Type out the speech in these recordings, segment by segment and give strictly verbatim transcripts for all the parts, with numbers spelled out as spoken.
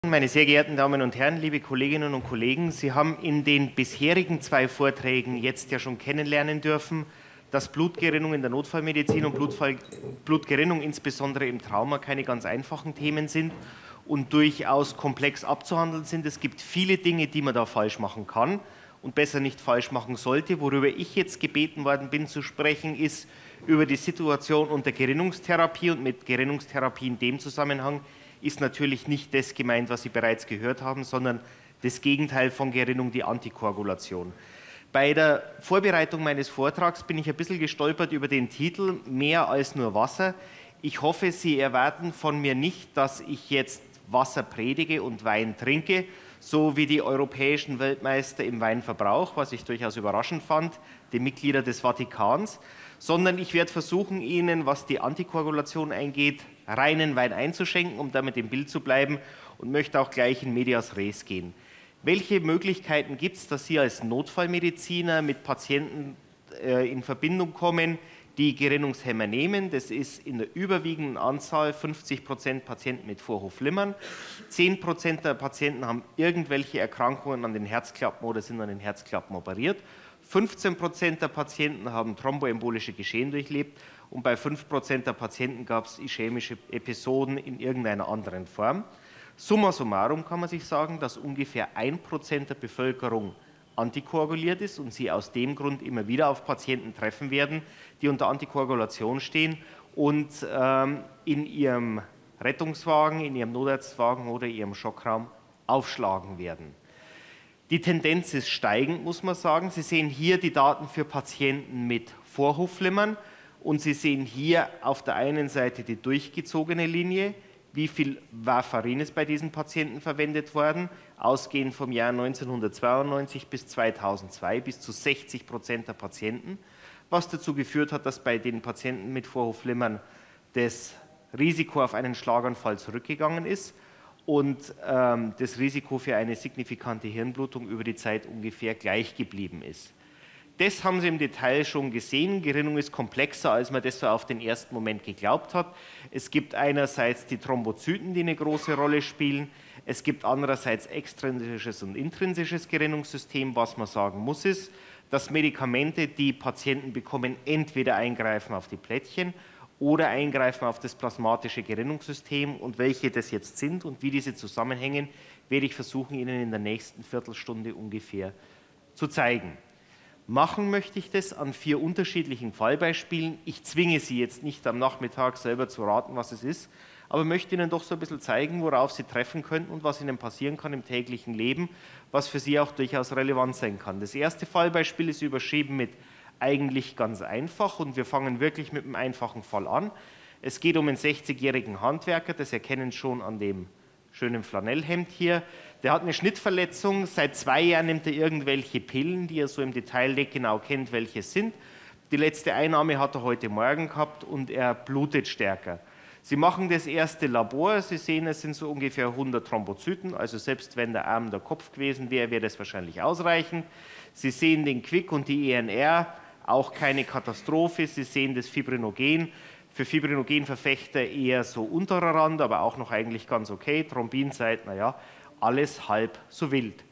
Meine sehr geehrten Damen und Herren, liebe Kolleginnen und Kollegen, Sie haben in den bisherigen zwei Vorträgen jetzt ja schon kennenlernen dürfen, dass Blutgerinnung in der Notfallmedizin und Blutfall, Blutgerinnung insbesondere im Trauma keine ganz einfachen Themen sind und durchaus komplex abzuhandeln sind. Es gibt viele Dinge, die man da falsch machen kann und besser nicht falsch machen sollte. Worüber ich jetzt gebeten worden bin zu sprechen, ist über die Situation unter Gerinnungstherapie, und mit Gerinnungstherapie in dem Zusammenhang ist natürlich nicht das gemeint, was Sie bereits gehört haben, sondern das Gegenteil von Gerinnung, die Antikoagulation. Bei der Vorbereitung meines Vortrags bin ich ein bisschen gestolpert über den Titel Mehr als nur Wasser. Ich hoffe, Sie erwarten von mir nicht, dass ich jetzt Wasser predige und Wein trinke, so wie die europäischen Weltmeister im Weinverbrauch, was ich durchaus überraschend fand, die Mitglieder des Vatikans, sondern ich werde versuchen, Ihnen, was die Antikoagulation eingeht, reinen Wein einzuschenken, um damit im Bild zu bleiben, und möchte auch gleich in medias res gehen. Welche Möglichkeiten gibt es, dass Sie als Notfallmediziner mit Patienten äh, in Verbindung kommen, die Gerinnungshemmer nehmen? Das ist in der überwiegenden Anzahl fünfzig Prozent Patienten mit Vorhofflimmern. zehn Prozent der Patienten haben irgendwelche Erkrankungen an den Herzklappen oder sind an den Herzklappen operiert. fünfzehn Prozent der Patienten haben thromboembolische Geschehen durchlebt und bei fünf Prozent der Patienten gab es ischämische Episoden in irgendeiner anderen Form. Summa summarum kann man sich sagen, dass ungefähr ein Prozent der Bevölkerung antikoaguliert ist und Sie aus dem Grund immer wieder auf Patienten treffen werden, die unter Antikoagulation stehen und ähm, in ihrem Rettungswagen, in ihrem Notarztwagen oder ihrem Schockraum aufschlagen werden. Die Tendenz ist steigend, muss man sagen. Sie sehen hier die Daten für Patienten mit Vorhofflimmern und Sie sehen hier auf der einen Seite die durchgezogene Linie, wie viel Warfarin ist bei diesen Patienten verwendet worden, ausgehend vom Jahr neunzehnhundertzweiundneunzig bis zweitausendzwei, bis zu sechzig Prozent der Patienten, was dazu geführt hat, dass bei den Patienten mit Vorhofflimmern das Risiko auf einen Schlaganfall zurückgegangen ist und ähm, das Risiko für eine signifikante Hirnblutung über die Zeit ungefähr gleich geblieben ist. Das haben Sie im Detail schon gesehen. Gerinnung ist komplexer, als man das so auf den ersten Moment geglaubt hat. Es gibt einerseits die Thrombozyten, die eine große Rolle spielen. Es gibt andererseits extrinsisches und intrinsisches Gerinnungssystem. Was man sagen muss, ist, dass Medikamente, die Patienten bekommen, entweder eingreifen auf die Plättchen oder eingreifen auf das plasmatische Gerinnungssystem. Und welche das jetzt sind und wie diese zusammenhängen, werde ich versuchen, Ihnen in der nächsten Viertelstunde ungefähr zu zeigen. Machen möchte ich das an vier unterschiedlichen Fallbeispielen. Ich zwinge Sie jetzt nicht am Nachmittag selber zu raten, was es ist, aber möchte Ihnen doch so ein bisschen zeigen, worauf Sie treffen könnten und was Ihnen passieren kann im täglichen Leben, was für Sie auch durchaus relevant sein kann. Das erste Fallbeispiel ist überschrieben mit eigentlich ganz einfach und wir fangen wirklich mit einem einfachen Fall an. Es geht um einen sechzigjährigen Handwerker, das erkennen schon an dem schönen Flanellhemd hier. Der hat eine Schnittverletzung, seit zwei Jahren nimmt er irgendwelche Pillen, die er so im Detail nicht genau kennt, welche es sind. Die letzte Einnahme hat er heute Morgen gehabt und er blutet stärker. Sie machen das erste Labor, Sie sehen, es sind so ungefähr hundert Thrombozyten, also selbst wenn der Arm der Kopf gewesen wäre, wäre das wahrscheinlich ausreichend. Sie sehen den Quick und die E N R, auch keine Katastrophe. Sie sehen das Fibrinogen. Für Fibrinogenverfechter eher so unterer Rand, aber auch noch eigentlich ganz okay. Thrombinzeit, naja, alles halb so wild.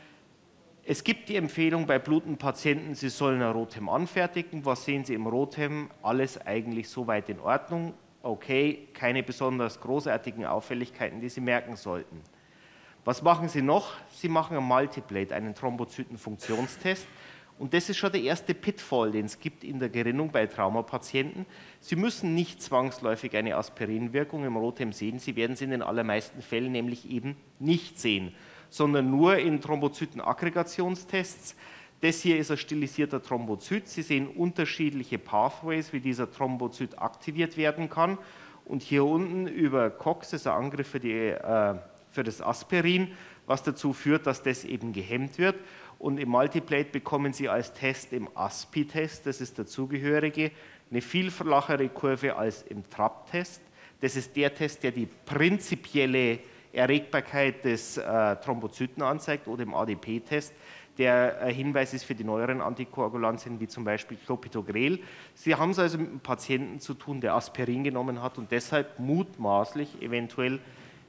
Es gibt die Empfehlung bei blutenden Patienten, sie sollen ein Rothem anfertigen. Was sehen Sie im Rothem? Alles eigentlich soweit in Ordnung. Okay, keine besonders großartigen Auffälligkeiten, die Sie merken sollten. Was machen Sie noch? Sie machen ein Multiplate, einen Thrombozytenfunktionstest. Und das ist schon der erste Pitfall, den es gibt in der Gerinnung bei Traumapatienten. Sie müssen nicht zwangsläufig eine Aspirinwirkung im Rothem sehen. Sie werden sie in den allermeisten Fällen nämlich eben nicht sehen, sondern nur in Thrombozytenaggregationstests. Das hier ist ein stilisierter Thrombozyt. Sie sehen unterschiedliche Pathways, wie dieser Thrombozyt aktiviert werden kann. Und hier unten über COX ist ein Angriff für, die, äh, für das Aspirin, was dazu führt, dass das eben gehemmt wird. Und im Multiplate bekommen Sie als Test im A S P I-Test, das ist der zugehörige, eine viel flachere Kurve als im TRAP-Test. Das ist der Test, der die prinzipielle Erregbarkeit des äh, Thrombozyten anzeigt, oder im A D P-Test, der äh, Hinweis ist für die neueren Antikoagulantien, wie zum Beispiel Clopidogrel. Sie haben es also mit einem Patienten zu tun, der Aspirin genommen hat und deshalb mutmaßlich eventuell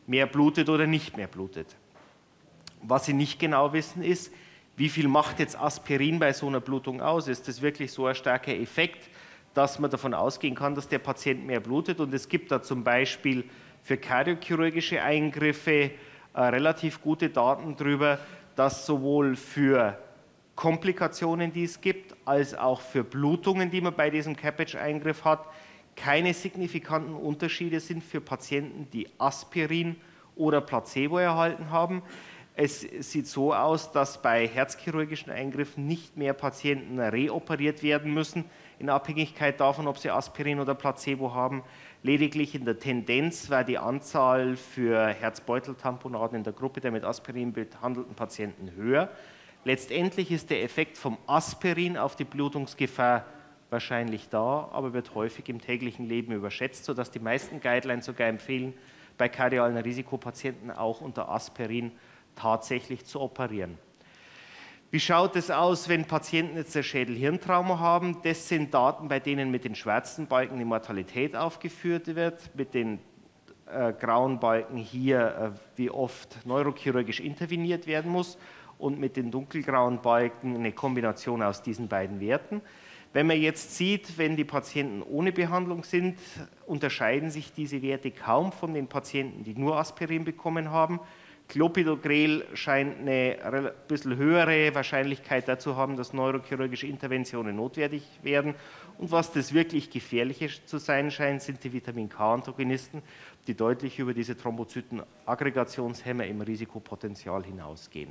mehr blutet oder nicht mehr blutet. Was Sie nicht genau wissen ist, wie viel macht jetzt Aspirin bei so einer Blutung aus? Ist das wirklich so ein starker Effekt, dass man davon ausgehen kann, dass der Patient mehr blutet? Und es gibt da zum Beispiel für kardiochirurgische Eingriffe äh, relativ gute Daten darüber, dass sowohl für Komplikationen, die es gibt, als auch für Blutungen, die man bei diesem CABG-Eingriff hat, keine signifikanten Unterschiede sind für Patienten, die Aspirin oder Placebo erhalten haben. Es sieht so aus, dass bei herzchirurgischen Eingriffen nicht mehr Patienten reoperiert werden müssen, in Abhängigkeit davon, ob sie Aspirin oder Placebo haben. Lediglich in der Tendenz war die Anzahl für Herzbeuteltamponaden in der Gruppe der mit Aspirin behandelten Patienten höher. Letztendlich ist der Effekt vom Aspirin auf die Blutungsgefahr wahrscheinlich da, aber wird häufig im täglichen Leben überschätzt, sodass die meisten Guidelines sogar empfehlen, bei kardialen Risikopatienten auch unter Aspirin tatsächlich zu operieren. Wie schaut es aus, wenn Patienten jetzt ein Schädel-Hirntrauma haben? Das sind Daten, bei denen mit den schwarzen Balken die Mortalität aufgeführt wird, mit den äh, grauen Balken hier, äh, wie oft neurochirurgisch interveniert werden muss, und mit den dunkelgrauen Balken eine Kombination aus diesen beiden Werten. Wenn man jetzt sieht, wenn die Patienten ohne Behandlung sind, unterscheiden sich diese Werte kaum von den Patienten, die nur Aspirin bekommen haben. Clopidogrel scheint eine ein bisschen höhere Wahrscheinlichkeit dazu haben, dass neurochirurgische Interventionen notwendig werden. Und was das wirklich Gefährliche zu sein scheint, sind die Vitamin-K-Antagonisten, die deutlich über diese Thrombozytenaggregationshemmer im Risikopotenzial hinausgehen.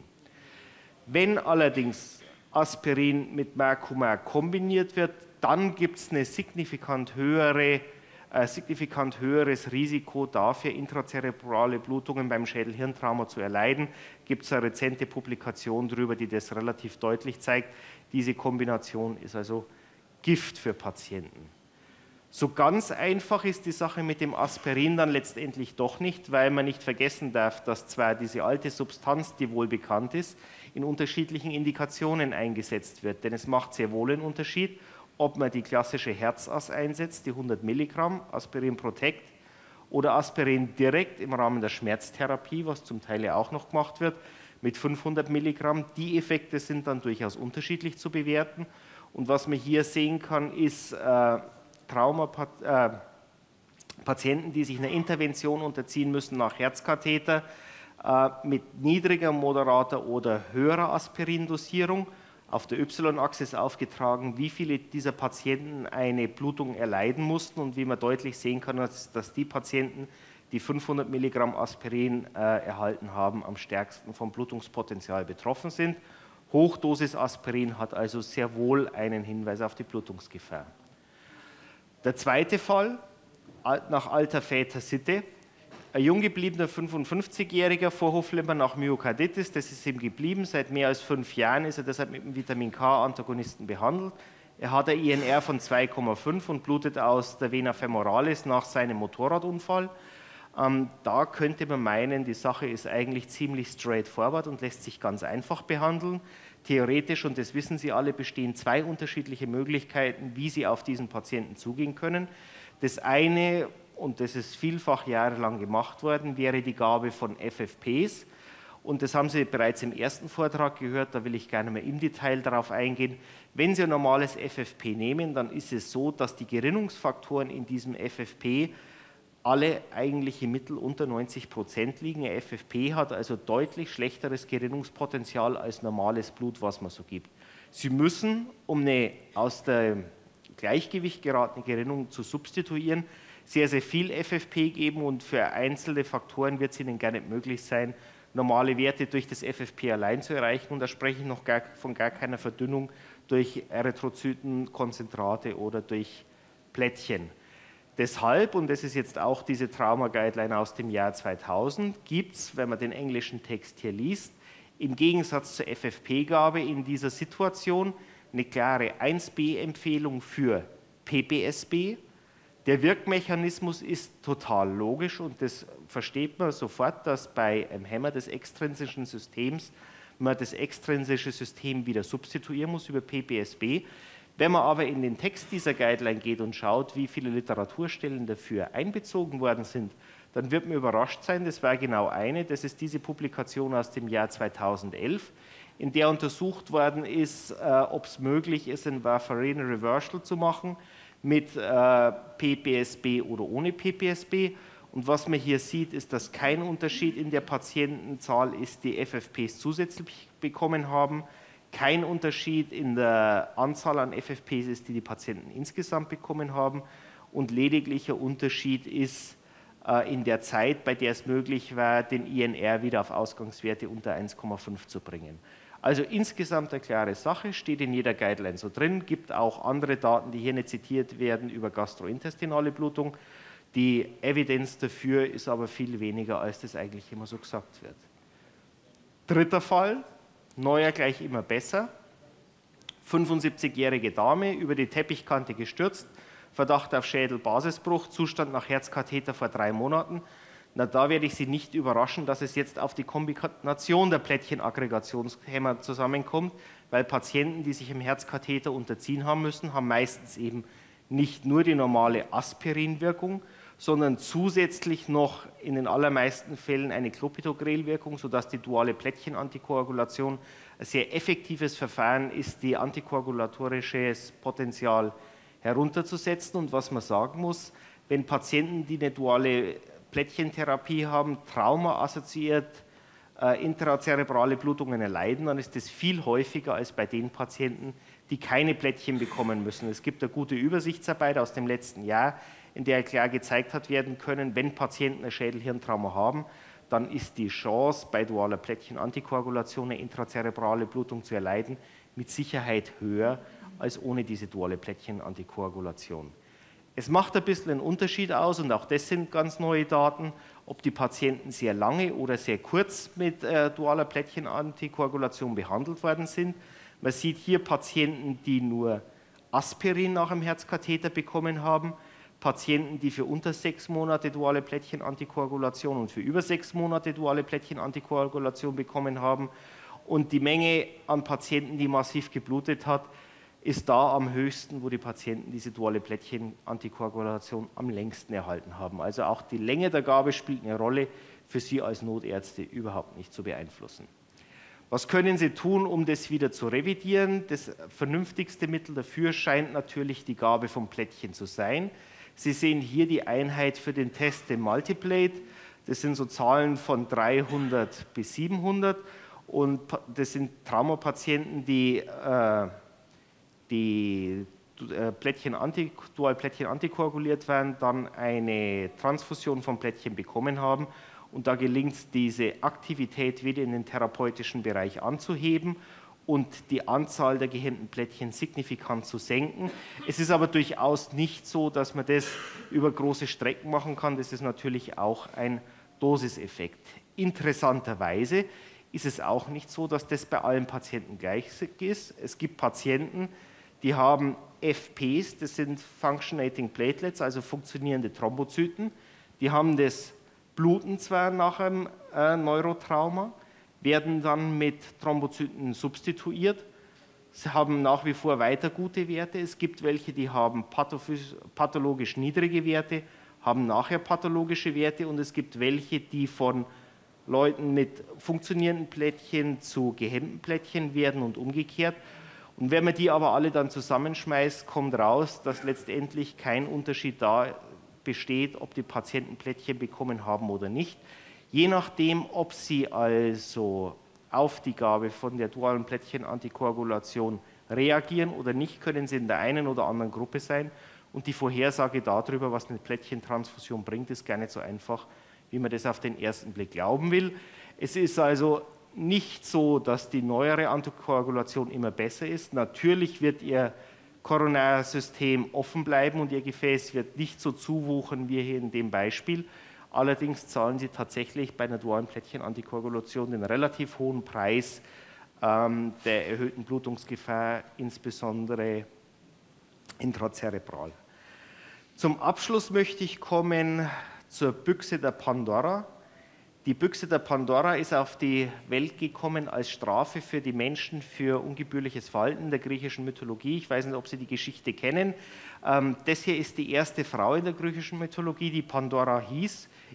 Wenn allerdings Aspirin mit Mercumar kombiniert wird, dann gibt es eine signifikant höhere Ein signifikant höheres Risiko dafür, intrazerebrale Blutungen beim Schädel-Hirntrauma zu erleiden. Gibt es eine rezente Publikation darüber, die das relativ deutlich zeigt. Diese Kombination ist also Gift für Patienten. So ganz einfach ist die Sache mit dem Aspirin dann letztendlich doch nicht, weil man nicht vergessen darf, dass zwar diese alte Substanz, die wohl bekannt ist, in unterschiedlichen Indikationen eingesetzt wird. Denn es macht sehr wohl einen Unterschied, ob man die klassische Herz-As einsetzt, die hundert Milligramm Aspirin Protect, oder Aspirin direkt im Rahmen der Schmerztherapie, was zum Teil ja auch noch gemacht wird, mit fünfhundert Milligramm. Die Effekte sind dann durchaus unterschiedlich zu bewerten. Und was man hier sehen kann, ist äh, Trauma, äh, Patienten, die sich einer Intervention unterziehen müssen nach Herzkatheter äh, mit niedriger, moderater oder höherer Aspirindosierung. Auf der Y-Achse ist aufgetragen, wie viele dieser Patienten eine Blutung erleiden mussten, und wie man deutlich sehen kann, dass, dass die Patienten, die fünfhundert Milligramm Aspirin äh, erhalten haben, am stärksten vom Blutungspotenzial betroffen sind. Hochdosis Aspirin hat also sehr wohl einen Hinweis auf die Blutungsgefahr. Der zweite Fall, nach alter Väter Sitte. Ein jung gebliebener fünfundfünfzigjähriger Vorhofflimmern nach Myokarditis, das ist ihm geblieben. Seit mehr als fünf Jahren ist er deshalb mit dem Vitamin-K-Antagonisten behandelt. Er hat ein I N R von zwei Komma fünf und blutet aus der Vena femoralis nach seinem Motorradunfall. Ähm, da könnte man meinen, die Sache ist eigentlich ziemlich straightforward und lässt sich ganz einfach behandeln. Theoretisch, und das wissen Sie alle, bestehen zwei unterschiedliche Möglichkeiten, wie Sie auf diesen Patienten zugehen können. Das eine, und das ist vielfach jahrelang gemacht worden, wäre die Gabe von F F Ps. Und das haben Sie bereits im ersten Vortrag gehört, da will ich gerne mal im Detail darauf eingehen. Wenn Sie ein normales F F P nehmen, dann ist es so, dass die Gerinnungsfaktoren in diesem F F P alle eigentliche Mittel unter neunzig Prozent liegen. Ein F F P hat also deutlich schlechteres Gerinnungspotenzial als normales Blut, was man so gibt. Sie müssen, um eine aus dem Gleichgewicht geratene Gerinnung zu substituieren, sehr, sehr viel F F P geben, und für einzelne Faktoren wird es Ihnen gar nicht möglich sein, normale Werte durch das F F P allein zu erreichen, und da spreche ich noch gar, von gar keiner Verdünnung durch Erythrozytenkonzentrate oder durch Plättchen. Deshalb, und das ist jetzt auch diese Trauma-Guideline aus dem Jahr zweitausend, gibt es, wenn man den englischen Text hier liest, im Gegensatz zur F F P-Gabe in dieser Situation eine klare eins b-Empfehlung für P P S B. Der Wirkmechanismus ist total logisch, und das versteht man sofort, dass bei einem Hämmer des extrinsischen Systems man das extrinsische System wieder substituieren muss über P P S B. Wenn man aber in den Text dieser Guideline geht und schaut, wie viele Literaturstellen dafür einbezogen worden sind, dann wird man überrascht sein, das war genau eine, das ist diese Publikation aus dem Jahr zweitausendelf, in der untersucht worden ist, äh, ob es möglich ist, ein Warfarin Reversal zu machen mit äh, P P S B oder ohne P P S B. Und was man hier sieht, ist, dass kein Unterschied in der Patientenzahl ist, die F F Ps zusätzlich bekommen haben. Kein Unterschied in der Anzahl an F F Ps ist, die die Patienten insgesamt bekommen haben. Und lediglicher Unterschied ist äh, in der Zeit, bei der es möglich war, den I N R wieder auf Ausgangswerte unter eins Komma fünf zu bringen. Also insgesamt eine klare Sache, steht in jeder Guideline so drin, gibt auch andere Daten, die hier nicht zitiert werden, über gastrointestinale Blutung. Die Evidenz dafür ist aber viel weniger, als das eigentlich immer so gesagt wird. Dritter Fall, neuer gleich immer besser. fünfundsiebzigjährige Dame, über die Teppichkante gestürzt, Verdacht auf Schädelbasisbruch, Zustand nach Herzkatheter vor drei Monaten. Na, da werde ich Sie nicht überraschen, dass es jetzt auf die Kombination der Plättchenaggregationshemmer zusammenkommt, weil Patienten, die sich im Herzkatheter unterziehen haben müssen, haben meistens eben nicht nur die normale Aspirinwirkung, sondern zusätzlich noch in den allermeisten Fällen eine Clopidogrel-Wirkung, sodass die duale Plättchenantikoagulation ein sehr effektives Verfahren ist, die antikoagulatorisches Potenzial herunterzusetzen. Und was man sagen muss, wenn Patienten, die eine duale Plättchentherapie haben, traumaassoziiert äh, intrazerebrale Blutungen erleiden, dann ist das viel häufiger als bei den Patienten, die keine Plättchen bekommen müssen. Es gibt eine gute Übersichtsarbeit aus dem letzten Jahr, in der klar gezeigt hat werden können, wenn Patienten ein Schädelhirntrauma haben, dann ist die Chance, bei dualer Plättchenantikoagulation eine intrazerebrale Blutung zu erleiden, mit Sicherheit höher als ohne diese duale Plättchenantikoagulation. Es macht ein bisschen einen Unterschied aus, und auch das sind ganz neue Daten, ob die Patienten sehr lange oder sehr kurz mit äh, dualer Plättchenantikoagulation behandelt worden sind. Man sieht hier Patienten, die nur Aspirin nach dem Herzkatheter bekommen haben, Patienten, die für unter sechs Monate duale Plättchenantikoagulation und für über sechs Monate duale Plättchenantikoagulation bekommen haben. Und die Menge an Patienten, die massiv geblutet hat, ist da am höchsten, wo die Patienten diese duale Plättchenantikoagulation am längsten erhalten haben. Also auch die Länge der Gabe spielt eine Rolle, für Sie als Notärzte überhaupt nicht zu beeinflussen. Was können Sie tun, um das wieder zu revidieren? Das vernünftigste Mittel dafür scheint natürlich die Gabe vom Plättchen zu sein. Sie sehen hier die Einheit für den Test, den Multiplate. Das sind so Zahlen von dreihundert bis siebenhundert. Und das sind Traumapatienten, die, äh, die äh, Plättchen anti, dual Plättchen antikoaguliert werden, dann eine Transfusion vom Plättchen bekommen haben. Und da gelingt es, diese Aktivität wieder in den therapeutischen Bereich anzuheben und die Anzahl der gehemmten Plättchen signifikant zu senken. Es ist aber durchaus nicht so, dass man das über große Strecken machen kann. Das ist natürlich auch ein Dosiseffekt. Interessanterweise ist es auch nicht so, dass das bei allen Patienten gleich ist. Es gibt Patienten, die haben F Ps, das sind Functionating Platelets, also funktionierende Thrombozyten. Die haben das bluten zwar nach einem äh, Neurotrauma, werden dann mit Thrombozyten substituiert. Sie haben nach wie vor weiter gute Werte. Es gibt welche, die haben pathologisch niedrige Werte, haben nachher pathologische Werte, und es gibt welche, die von Leuten mit funktionierenden Plättchen zu gehemmten Plättchen werden und umgekehrt. Und wenn man die aber alle dann zusammenschmeißt, kommt raus, dass letztendlich kein Unterschied da besteht, ob die Patienten Plättchen bekommen haben oder nicht. Je nachdem, ob sie also auf die Gabe von der dualen Plättchenantikoagulation reagieren oder nicht, können sie in der einen oder anderen Gruppe sein. Und die Vorhersage darüber, was eine Plättchentransfusion bringt, ist gar nicht so einfach, wie man das auf den ersten Blick glauben will. Es ist also nicht so, dass die neuere Antikoagulation immer besser ist. Natürlich wird ihr Koronarsystem offen bleiben und ihr Gefäß wird nicht so zuwuchern wie hier in dem Beispiel. Allerdings zahlen sie tatsächlich bei einer dualen Plättchenantikoagulation den relativ hohen Preis ähm, der erhöhten Blutungsgefahr, insbesondere intrazerebral. Zum Abschluss möchte ich kommen zur Büchse der Pandora. Die Büchse der Pandora ist auf die Welt gekommen als Strafe für die Menschen für ungebührliches Verhalten der griechischen Mythologie. Ich weiß nicht, ob Sie die Geschichte kennen. Das hier ist die erste Frau in der griechischen Mythologie, die Pandora hieß.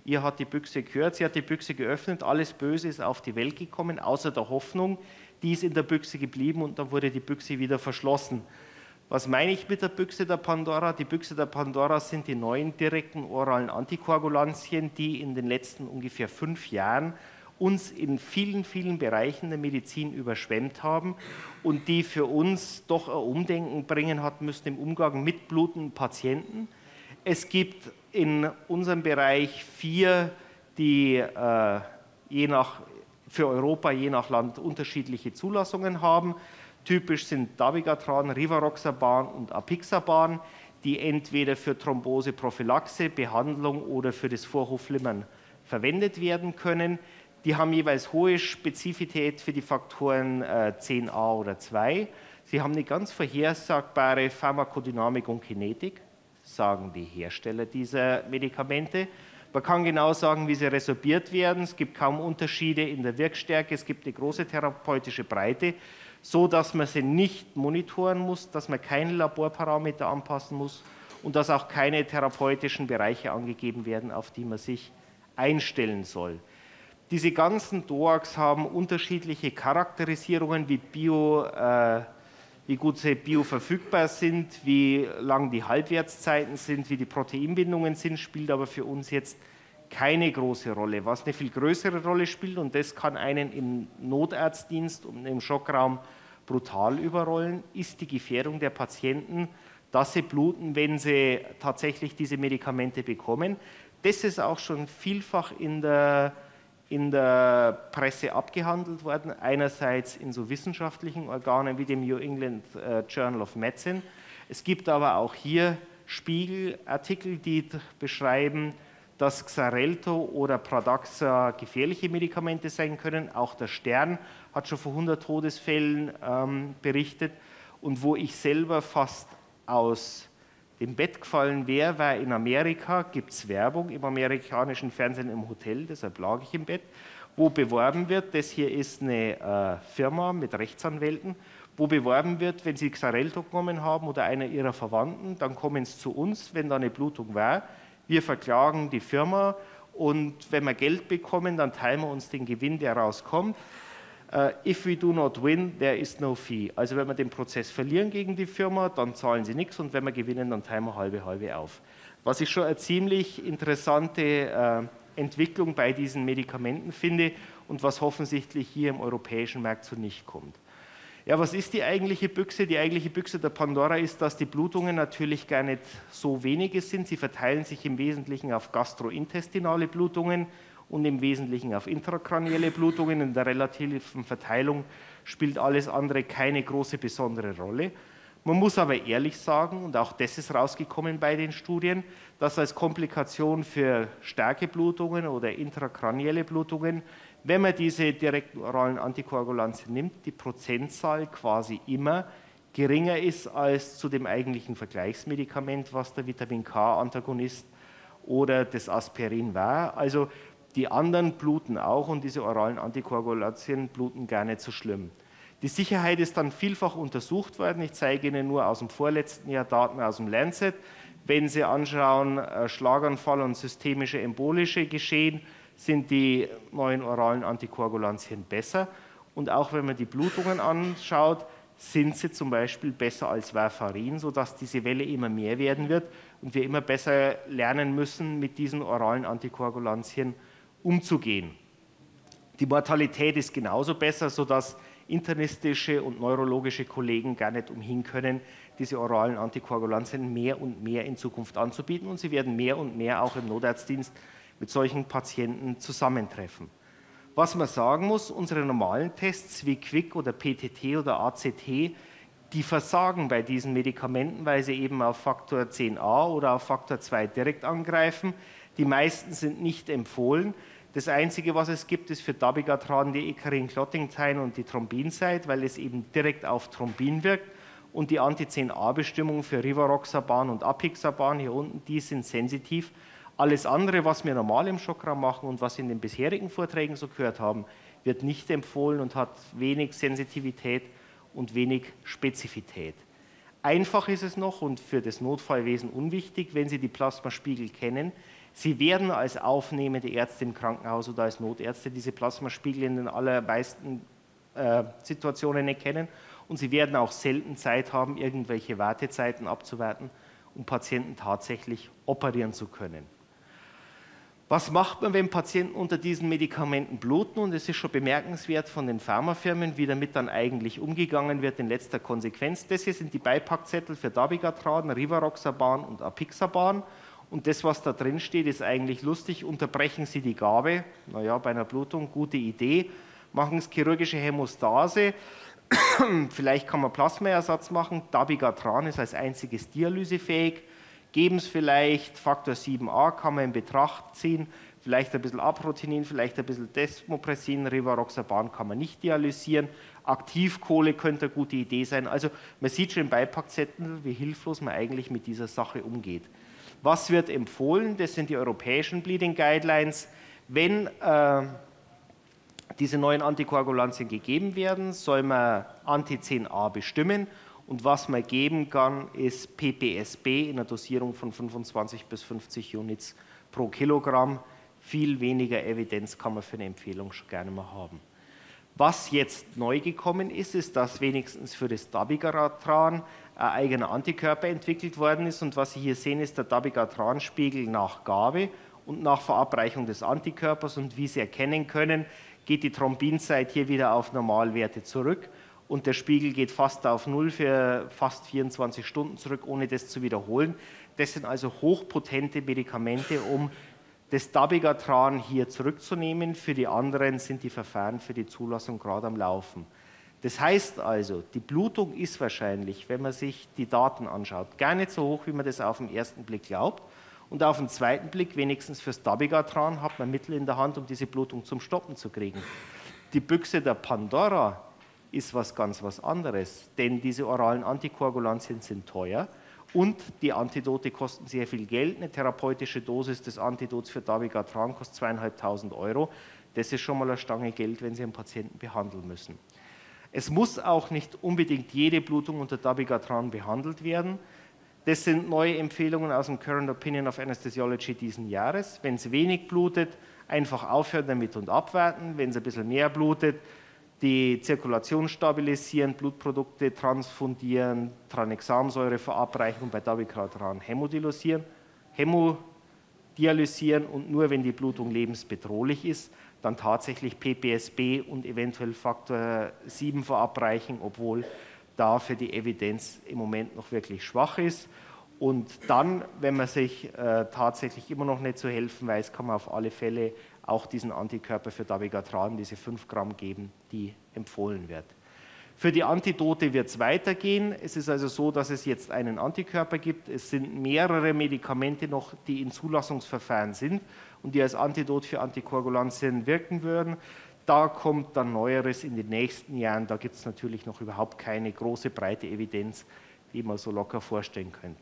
Ihr hat die Büchse gehört, sie hat die Büchse geöffnet, alles Böse ist auf die Welt gekommen, außer der Hoffnung, die ist in der Büchse geblieben und dann wurde die Büchse wieder verschlossen. Was meine ich mit der Büchse der Pandora? Die Büchse der Pandora sind die neuen direkten oralen Antikoagulantien, die in den letzten ungefähr fünf Jahren uns in vielen, vielen Bereichen der Medizin überschwemmt haben und die für uns doch ein Umdenken bringen hat müssen im Umgang mit blutenden Patienten. Es gibt in unserem Bereich vier, die äh, je nach, für Europa je nach Land unterschiedliche Zulassungen haben. Typisch sind Dabigatran, Rivaroxaban und Apixaban, die entweder für Thromboseprophylaxe, Behandlung oder für das Vorhofflimmern verwendet werden können. Die haben jeweils hohe Spezifität für die Faktoren äh, zehn a oder zwei. Sie haben eine ganz vorhersagbare Pharmakodynamik und Kinetik, sagen die Hersteller dieser Medikamente. Man kann genau sagen, wie sie resorbiert werden. Es gibt kaum Unterschiede in der Wirkstärke. Es gibt eine große therapeutische Breite, so dass man sie nicht monitoren muss, dass man keine Laborparameter anpassen muss und dass auch keine therapeutischen Bereiche angegeben werden, auf die man sich einstellen soll. Diese ganzen D O A Cs haben unterschiedliche Charakterisierungen, wie, bio, äh, wie gut sie bioverfügbar sind, wie lang die Halbwertszeiten sind, wie die Proteinbindungen sind, spielt aber für uns jetzt keine große Rolle. Was eine viel größere Rolle spielt, und das kann einen im Notarztdienst und im Schockraum brutal überrollen, ist die Gefährdung der Patienten, dass sie bluten, wenn sie tatsächlich diese Medikamente bekommen. Das ist auch schon vielfach in der, in der Presse abgehandelt worden, einerseits in so wissenschaftlichen Organen wie dem New England Journal of Medicine. Es gibt aber auch hier Spiegelartikel, die beschreiben, dass Xarelto oder Pradaxa gefährliche Medikamente sein können. Auch der Stern hat schon von hundert Todesfällen ähm, berichtet. Und wo ich selber fast aus dem Bett gefallen wäre, war in Amerika, gibt es Werbung im amerikanischen Fernsehen im Hotel, deshalb lag ich im Bett, wo beworben wird, das hier ist eine äh, Firma mit Rechtsanwälten, wo beworben wird, wenn Sie Xarelto genommen haben oder einer Ihrer Verwandten, dann kommen Sie zu uns, wenn da eine Blutung war. Wir verklagen die Firma und wenn wir Geld bekommen, dann teilen wir uns den Gewinn, der rauskommt. Uh, if we do not win, there is no fee. Also wenn wir den Prozess verlieren gegen die Firma, dann zahlen sie nichts und wenn wir gewinnen, dann teilen wir halbe halbe auf. Was ich schon eine ziemlich interessante uh, Entwicklung bei diesen Medikamenten finde und was offensichtlich hier im europäischen Markt so nicht kommt. Ja, was ist die eigentliche Büchse? Die eigentliche Büchse der Pandora ist, dass die Blutungen natürlich gar nicht so wenige sind. Sie verteilen sich im Wesentlichen auf gastrointestinale Blutungen und im Wesentlichen auf intrakranielle Blutungen. In der relativen Verteilung spielt alles andere keine große besondere Rolle. Man muss aber ehrlich sagen, und auch das ist rausgekommen bei den Studien, dass als Komplikation für starke Blutungen oder intrakranielle Blutungen, wenn man diese direkten oralen Antikoagulantien nimmt, die Prozentzahl quasi immer geringer ist als zu dem eigentlichen Vergleichsmedikament, was der Vitamin K-Antagonist oder das Aspirin war. Also die anderen bluten auch und diese oralen Antikoagulantien bluten gar nicht so schlimm. Die Sicherheit ist dann vielfach untersucht worden. Ich zeige Ihnen nur aus dem vorletzten Jahr Daten aus dem Lancet. Wenn Sie anschauen, Schlaganfall und systemische embolische Geschehen, sind die neuen oralen Antikoagulantien besser. Und auch wenn man die Blutungen anschaut, sind sie zum Beispiel besser als Warfarin, sodass diese Welle immer mehr werden wird und wir immer besser lernen müssen, mit diesen oralen Antikoagulantien umzugehen. Die Mortalität ist genauso besser, sodass internistische und neurologische Kollegen gar nicht umhin können, diese oralen Antikoagulantien mehr und mehr in Zukunft anzubieten. Und sie werden mehr und mehr auch im Notarztdienst mit solchen Patienten zusammentreffen. Was man sagen muss, unsere normalen Tests wie Quick oder P T T oder A C T, die versagen bei diesen Medikamenten, weil sie eben auf Faktor zehn a oder auf Faktor zwei direkt angreifen. Die meisten sind nicht empfohlen. Das Einzige, was es gibt, ist für Dabigatran die Ikarin-Clotting-Time und die Thrombin-Site, weil es eben direkt auf Thrombin wirkt. Und die Anti zehn a-Bestimmung für Rivaroxaban und Apixaban hier unten, die sind sensitiv. Alles andere, was wir normal im Schockraum machen und was in den bisherigen Vorträgen so gehört haben, wird nicht empfohlen und hat wenig Sensitivität und wenig Spezifität. Einfach ist es noch und für das Notfallwesen unwichtig, wenn Sie die Plasmaspiegel kennen, Sie werden als aufnehmende Ärzte im Krankenhaus oder als Notärzte diese Plasmaspiegel in den allermeisten äh, Situationen nicht kennen und Sie werden auch selten Zeit haben, irgendwelche Wartezeiten abzuwarten, um Patienten tatsächlich operieren zu können. Was macht man, wenn Patienten unter diesen Medikamenten bluten? Und es ist schon bemerkenswert von den Pharmafirmen, wie damit dann eigentlich umgegangen wird in letzter Konsequenz. Das hier sind die Beipackzettel für Dabigatran, Rivaroxaban und Apixaban. Und das, was da drin steht, ist eigentlich lustig. Unterbrechen Sie die Gabe, naja, bei einer Blutung, gute Idee. Machen Sie chirurgische Hämostase. Vielleicht kann man Plasmaersatz machen. Dabigatran ist als einziges dialysefähig. Geben es vielleicht, Faktor sieben a kann man in Betracht ziehen, vielleicht ein bisschen Aprotinin, vielleicht ein bisschen Desmopressin, Rivaroxaban kann man nicht dialysieren, Aktivkohle könnte eine gute Idee sein. Also man sieht schon im Beipackzettel, wie hilflos man eigentlich mit dieser Sache umgeht. Was wird empfohlen? Das sind die europäischen Bleeding Guidelines. Wenn äh, diese neuen Antikoagulantien gegeben werden, soll man Anti zehn a bestimmen. Und was man geben kann, ist P P S B in einer Dosierung von fünfundzwanzig bis fünfzig Units pro Kilogramm. Viel weniger Evidenz kann man für eine Empfehlung schon gerne mal haben. Was jetzt neu gekommen ist, ist, dass wenigstens für das Dabigatran ein eigener Antikörper entwickelt worden ist. Und was Sie hier sehen, ist der Dabigatran-Spiegel nach Gabe und nach Verabreichung des Antikörpers. Und wie Sie erkennen können, geht die Thrombinzeit hier wieder auf Normalwerte zurück. Und der Spiegel geht fast auf Null für fast vierundzwanzig Stunden zurück, ohne das zu wiederholen. Das sind also hochpotente Medikamente, um das Dabigatran hier zurückzunehmen. Für die anderen sind die Verfahren für die Zulassung gerade am Laufen. Das heißt also, die Blutung ist wahrscheinlich, wenn man sich die Daten anschaut, gar nicht so hoch, wie man das auf den ersten Blick glaubt. Und auf den zweiten Blick, wenigstens fürs Dabigatran, hat man Mittel in der Hand, um diese Blutung zum Stoppen zu kriegen. Die Büchse der Pandora ist was ganz was anderes, denn diese oralen Antikoagulantien sind teuer und die Antidote kosten sehr viel Geld. Eine therapeutische Dosis des Antidots für Dabigatran kostet zweieinhalbtausend Euro. Das ist schon mal eine Stange Geld, wenn Sie einen Patienten behandeln müssen. Es muss auch nicht unbedingt jede Blutung unter Dabigatran behandelt werden. Das sind neue Empfehlungen aus dem Current Opinion of Anesthesiology diesen Jahres. Wenn es wenig blutet, einfach aufhören damit und abwarten. Wenn es ein bisschen mehr blutet, die Zirkulation stabilisieren, Blutprodukte transfundieren, Tranexamsäure verabreichen und bei Dabigatran hämodialysieren, hämodialysieren und nur wenn die Blutung lebensbedrohlich ist, dann tatsächlich P P S B und eventuell Faktor sieben verabreichen, obwohl dafür die Evidenz im Moment noch wirklich schwach ist. Und dann, wenn man sich äh, tatsächlich immer noch nicht zu helfen weiß, kann man auf alle Fälle auch diesen Antikörper für Dabigatran, diese fünf Gramm geben, die empfohlen wird. Für die Antidote wird es weitergehen. Es ist also so, dass es jetzt einen Antikörper gibt. Es sind mehrere Medikamente noch, die in Zulassungsverfahren sind und die als Antidot für Antikoagulantien wirken würden. Da kommt dann Neueres in den nächsten Jahren. Da gibt es natürlich noch überhaupt keine große, breite Evidenz, die man so locker vorstellen könnte.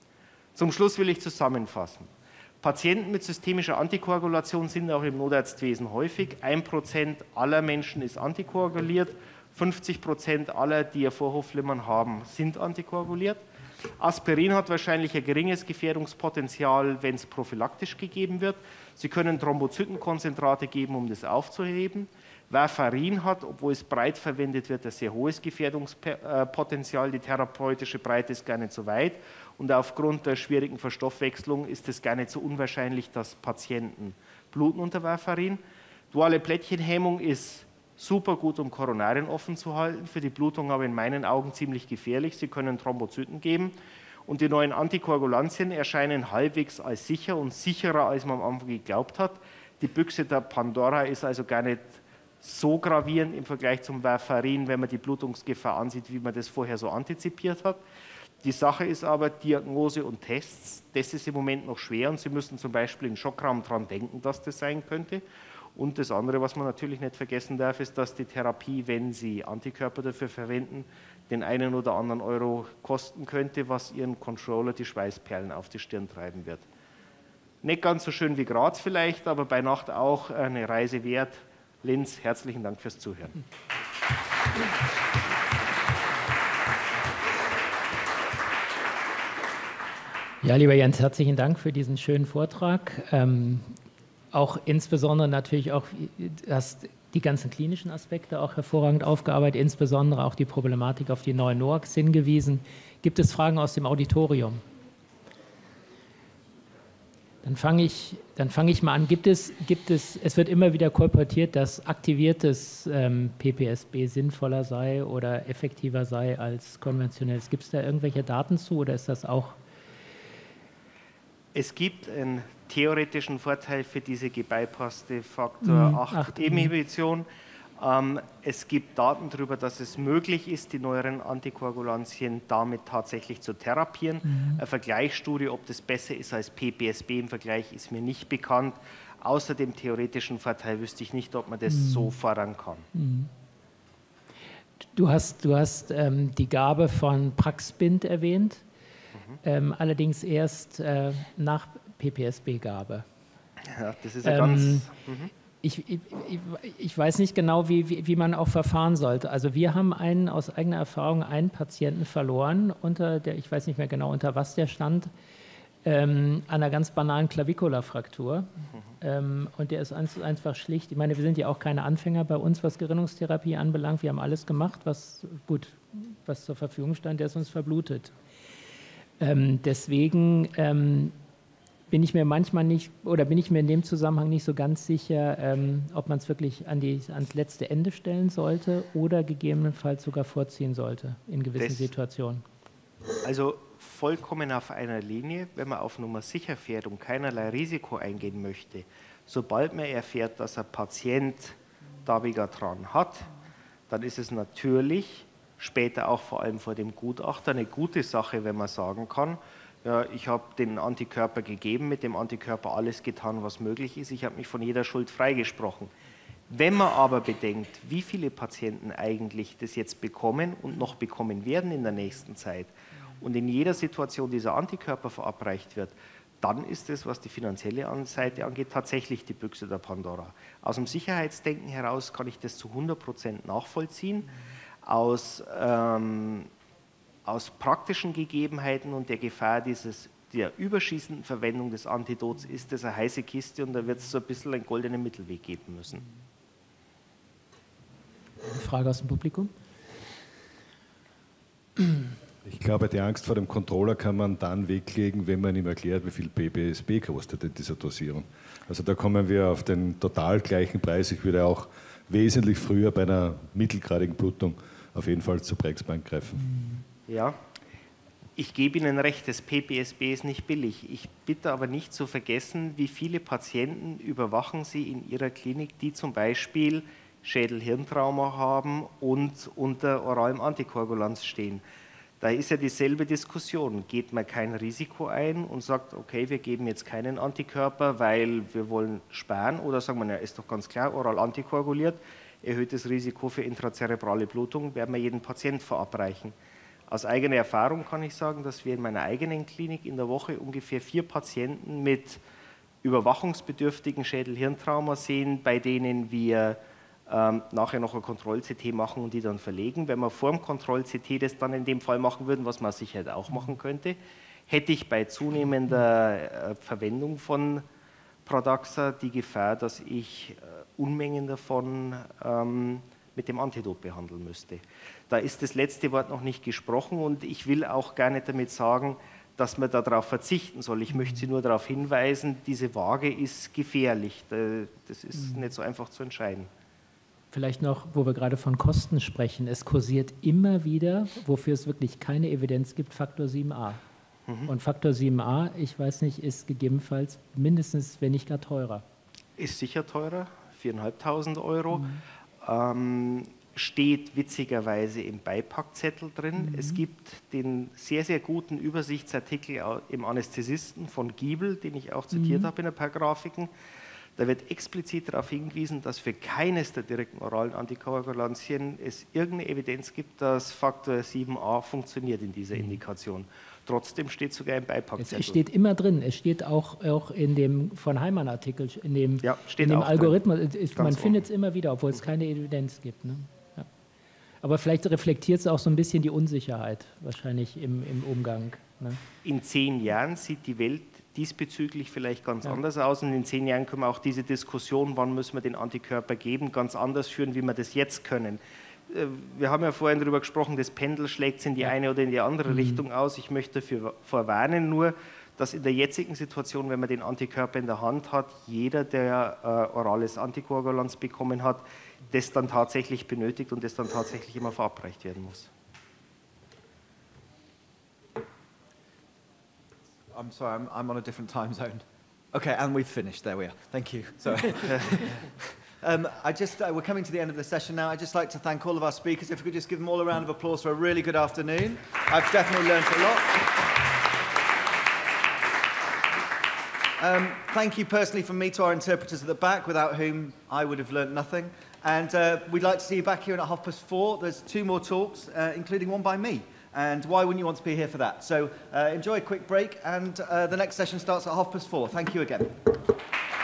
Zum Schluss will ich zusammenfassen. Patienten mit systemischer Antikoagulation sind auch im Notarztwesen häufig. ein Prozent aller Menschen ist antikoaguliert, fünfzig Prozent aller, die ein Vorhofflimmern haben, sind antikoaguliert. Aspirin hat wahrscheinlich ein geringes Gefährdungspotenzial, wenn es prophylaktisch gegeben wird. Sie können Thrombozytenkonzentrate geben, um das aufzuheben. Warfarin hat, obwohl es breit verwendet wird, ein sehr hohes Gefährdungspotenzial. Die therapeutische Breite ist gar nicht so weit. Und aufgrund der schwierigen Verstoffwechslung ist es gar nicht so unwahrscheinlich, dass Patienten bluten unter Warfarin. Duale Plättchenhemmung ist super gut, um Koronarien offen zu halten. Für die Blutung aber in meinen Augen ziemlich gefährlich. Sie können Thrombozyten geben. Und die neuen Antikoagulantien erscheinen halbwegs als sicher und sicherer, als man am Anfang geglaubt hat. Die Büchse der Pandora ist also gar nicht so gravierend im Vergleich zum Warfarin, wenn man die Blutungsgefahr ansieht, wie man das vorher so antizipiert hat. Die Sache ist aber Diagnose und Tests. Das ist im Moment noch schwer und Sie müssen zum Beispiel in Schockraum daran denken, dass das sein könnte. Und das andere, was man natürlich nicht vergessen darf, ist, dass die Therapie, wenn Sie Antikörper dafür verwenden, den einen oder anderen Euro kosten könnte, was Ihren Controller die Schweißperlen auf die Stirn treiben wird. Nicht ganz so schön wie Graz vielleicht, aber bei Nacht auch eine Reise wert. Linz, herzlichen Dank fürs Zuhören. Ja, lieber Jens, herzlichen Dank für diesen schönen Vortrag. Ähm, auch insbesondere natürlich auch, du hast die ganzen klinischen Aspekte auch hervorragend aufgearbeitet, insbesondere auch die Problematik auf die neuen N O A Cs hingewiesen. Gibt es Fragen aus dem Auditorium? Dann fange ich, dann fange ich mal an. Gibt es, gibt es, es wird immer wieder kolportiert, dass aktiviertes ähm, P P S B sinnvoller sei oder effektiver sei als konventionelles. Gibt es da irgendwelche Daten zu oder ist das auch? Es gibt einen theoretischen Vorteil für diese gebypasste Faktor Mhm, acht Inhibition. Ähm, es gibt Daten darüber, dass es möglich ist, die neueren Antikoagulantien damit tatsächlich zu therapieren. Mhm. Eine Vergleichsstudie, ob das besser ist als P P S B im Vergleich, ist mir nicht bekannt. Außer dem theoretischen Vorteil wüsste ich nicht, ob man das mhm. so fordern kann. Mhm. Du hast, du hast ähm, die Gabe von Praxbind erwähnt, mhm. ähm, allerdings erst äh, nach P P S B-Gabe. Ja, das ist ja ähm, ganz... Mhm. Ich, ich, ich weiß nicht genau, wie, wie, wie man auch verfahren sollte. Also wir haben einen, aus eigener Erfahrung einen Patienten verloren, unter der, ich weiß nicht mehr genau, unter was der stand, ähm, an einer ganz banalen Klavikulafraktur. Mhm. Ähm, und der ist einfach schlicht, ich meine, wir sind ja auch keine Anfänger bei uns, was Gerinnungstherapie anbelangt. Wir haben alles gemacht, was, gut, was zur Verfügung stand, der ist uns verblutet. Ähm, deswegen... Ähm, bin ich mir manchmal nicht, oder bin ich mir in dem Zusammenhang nicht so ganz sicher, ähm, ob man es wirklich an die, ans letzte Ende stellen sollte oder gegebenenfalls sogar vorziehen sollte in gewissen das, Situationen. Also vollkommen auf einer Linie, wenn man auf Nummer sicher fährt und keinerlei Risiko eingehen möchte. Sobald man erfährt, dass ein Patient Dabigatran hat, dann ist es natürlich später auch vor allem vor dem Gutachter eine gute Sache, wenn man sagen kann, ja, ich habe den Antikörper gegeben, mit dem Antikörper alles getan, was möglich ist. Ich habe mich von jeder Schuld freigesprochen. Wenn man aber bedenkt, wie viele Patienten eigentlich das jetzt bekommen und noch bekommen werden in der nächsten Zeit und in jeder Situation dieser Antikörper verabreicht wird, dann ist es, was die finanzielle Seite angeht, tatsächlich die Büchse der Pandora. Aus dem Sicherheitsdenken heraus kann ich das zu hundert Prozent nachvollziehen. Aus... Ähm, Aus praktischen Gegebenheiten und der Gefahr dieses, der überschießenden Verwendung des Antidots ist das eine heiße Kiste und da wird es so ein bisschen einen goldenen Mittelweg geben müssen. Eine Frage aus dem Publikum? Ich glaube, die Angst vor dem Controller kann man dann weglegen, wenn man ihm erklärt, wie viel P P S B kostet in dieser Dosierung. Also da kommen wir auf den total gleichen Preis. Ich würde auch wesentlich früher bei einer mittelgradigen Blutung auf jeden Fall zur Brexbank greifen. Ja, ich gebe Ihnen recht, das P P S B ist nicht billig. Ich bitte aber nicht zu vergessen, wie viele Patienten überwachen Sie in Ihrer Klinik, die zum Beispiel Schädel-Hirntrauma haben und unter oralem Antikoagulanz stehen. Da ist ja dieselbe Diskussion. Geht man kein Risiko ein und sagt, okay, wir geben jetzt keinen Antikörper, weil wir wollen sparen, oder sagen wir, ja, ist doch ganz klar, oral antikoaguliert, erhöhtes Risiko für intrazerebrale Blutung, werden wir jeden Patient verabreichen. Aus eigener Erfahrung kann ich sagen, dass wir in meiner eigenen Klinik in der Woche ungefähr vier Patienten mit überwachungsbedürftigen Schädel-Hirntrauma sehen, bei denen wir ähm, nachher noch ein Kontroll-C T machen und die dann verlegen. Wenn wir vor dem Kontroll-C T das dann in dem Fall machen würden, was man sicher auch machen könnte, hätte ich bei zunehmender äh, Verwendung von Pradaxa die Gefahr, dass ich äh, Unmengen davon ähm, mit dem Antidot behandeln müsste. Da ist das letzte Wort noch nicht gesprochen und ich will auch gar nicht damit sagen, dass man darauf verzichten soll. Ich möchte Sie nur darauf hinweisen, diese Waage ist gefährlich. Das ist nicht so einfach zu entscheiden. Vielleicht noch, wo wir gerade von Kosten sprechen, es kursiert immer wieder, wofür es wirklich keine Evidenz gibt, Faktor sieben a. Mhm. Und Faktor sieben a, ich weiß nicht, ist gegebenenfalls mindestens, wenn nicht gar teurer. Ist sicher teurer, viertausendfünfhundert Euro. Mhm. Ähm, steht witzigerweise im Beipackzettel drin. Mhm. Es gibt den sehr, sehr guten Übersichtsartikel im Anästhesisten von Giebel, den ich auch zitiert mhm. habe in ein paar Grafiken. Da wird explizit darauf hingewiesen, dass für keines der direkten oralen Antikoagulantien es irgendeine Evidenz gibt, dass Faktor sieben a funktioniert in dieser Indikation. Trotzdem steht sogar im Beipackzettel. Es steht immer drin. Es steht auch, auch in dem von Heimann-Artikel, in dem, ja, in dem Algorithmus. Man findet es immer wieder, obwohl es keine Evidenz gibt. Ne? Ja. Aber vielleicht reflektiert es auch so ein bisschen die Unsicherheit wahrscheinlich im, im Umgang. Ne? In zehn Jahren sieht die Welt diesbezüglich vielleicht ganz ja. anders aus und in zehn Jahren können wir auch diese Diskussion, wann müssen wir den Antikörper geben, ganz anders führen, wie wir das jetzt können. Wir haben ja vorhin darüber gesprochen, das Pendel schlägt es in die ja. eine oder in die andere mhm. Richtung aus. Ich möchte dafür vorwarnen nur, dass in der jetzigen Situation, wenn man den Antikörper in der Hand hat, jeder, der äh, orales Antikoagulans bekommen hat, das dann tatsächlich benötigt und das dann tatsächlich immer verabreicht werden muss. I'm sorry, I'm, I'm on a different time zone. Okay, and we've finished. There we are. Thank you. Sorry. um, I just, uh, we're coming to the end of the session now. I'd just like to thank all of our speakers. If we could just give them all a round of applause for a really good afternoon. I've definitely learned a lot. Um, thank you personally from me to our interpreters at the back, without whom I would have learnt nothing. And uh, we'd like to see you back here at half past four. There's two more talks, uh, including one by me. And why wouldn't you want to be here for that? So uh, enjoy a quick break, and uh, the next session starts at half past four. Thank you again.